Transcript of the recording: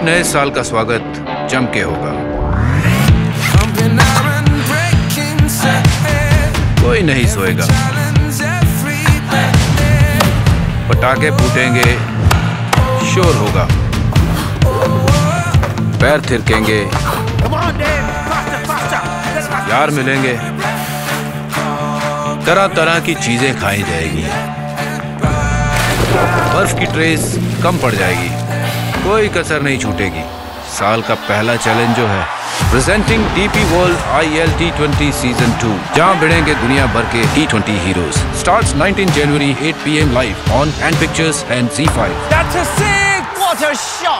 नए साल का स्वागत जम के होगा। कोई नहीं सोएगा, पटाखे फूटेंगे, शोर होगा, पैर थिरकेंगे, यार मिलेंगे, तरह तरह की चीजें खाई जाएगी, बर्फ की ट्रेस कम पड़ जाएगी, कोई कसर नहीं छूटेगी। साल का पहला चैलेंज जो है, presenting DP world IL T20 season 2, जहां भिड़ेंगे दुनिया भर के T20 heroes. Starts 19 January 8 PM live on Ant Pictures and Z5. That's a sick! What a shot!